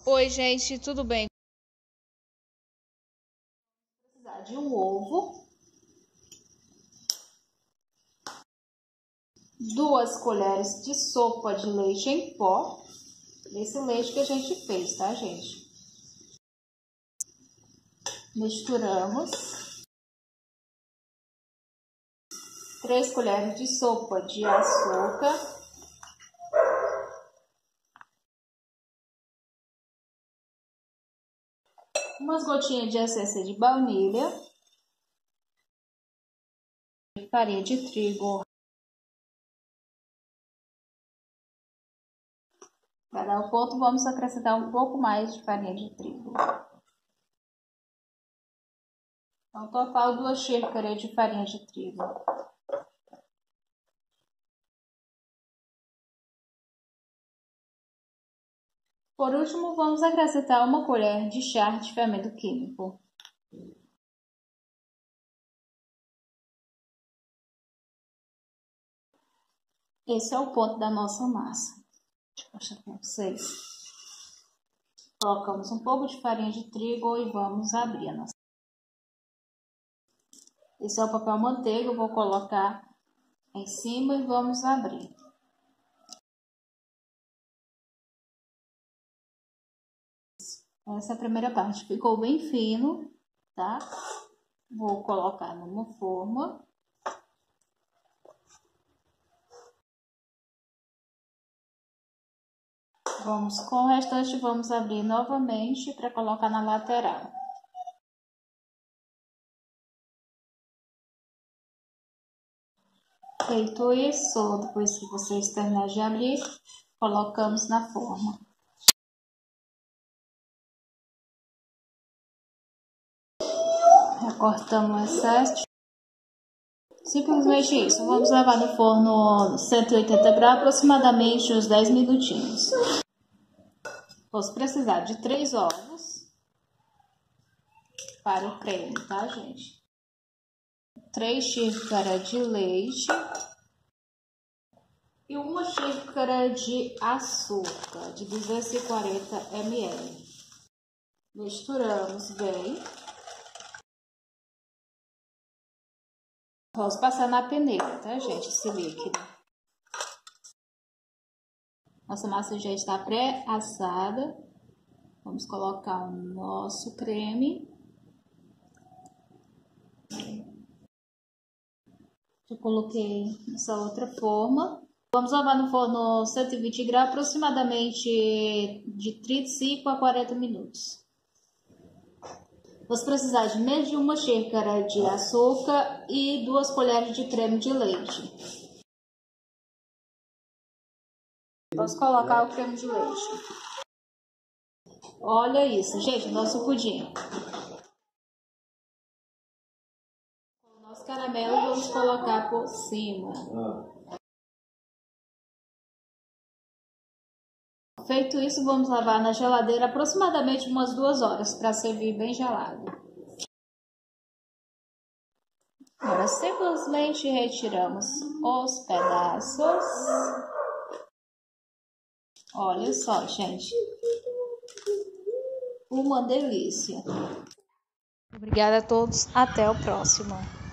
Oi, gente, tudo bem? Precisar de um ovo, 2 colheres de sopa de leite em pó, esse leite que a gente fez, tá, gente? Misturamos. 3 colheres de sopa de açúcar. Umas gotinhas de essência de baunilha. Farinha de trigo. Para dar o ponto, vamos acrescentar um pouco mais de farinha de trigo. Então, total 2 xícaras de farinha de trigo. Por último, vamos acrescentar 1 colher de chá de fermento químico. Esse é o ponto da nossa massa. Deixa eu mostrar para vocês. Colocamos um pouco de farinha de trigo e vamos abrir a nossa. Esse é o papel manteiga, eu vou colocar em cima e vamos abrir. Essa é a primeira parte, ficou bem fino, tá? Vou colocar numa forma. Com o restante, vamos abrir novamente para colocar na lateral. Feito isso, depois que vocês terminarem de abrir, colocamos na forma. Recortamos o excesso. Simplesmente isso. Vamos levar no forno 180 graus, aproximadamente uns 10 minutinhos. Vamos precisar de 3 ovos para o creme, tá, gente? 3 xícaras de leite e 1 xícara de açúcar de 240 ml. Misturamos bem. Vamos passar na peneira, tá, gente, esse líquido. Nossa massa já está pré-assada. Vamos colocar o nosso creme. Eu coloquei nessa outra forma. Vamos lavar no forno 120 graus, aproximadamente de 35 a 40 minutos. Vamos precisar de menos de 1 xícara de açúcar e 2 colheres de creme de leite. Vamos colocar o creme de leite. Olha isso, gente, nosso pudim. O nosso caramelo vamos colocar por cima. Feito isso, vamos lavar na geladeira aproximadamente umas 2 horas para servir bem gelado. Agora simplesmente retiramos os pedaços. Olha só, gente. Uma delícia. Obrigada a todos. Até o próximo.